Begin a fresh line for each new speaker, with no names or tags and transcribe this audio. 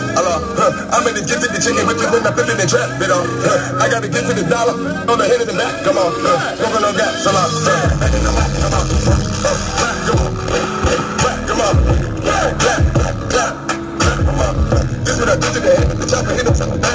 I'm in the gift of the chicken, but you when I flip in the trap, bit on. I got the gift of the dollar on the head of the back. Come on, smoking no gas, come on. Come on, this is what I do to the head, the chopper hit him.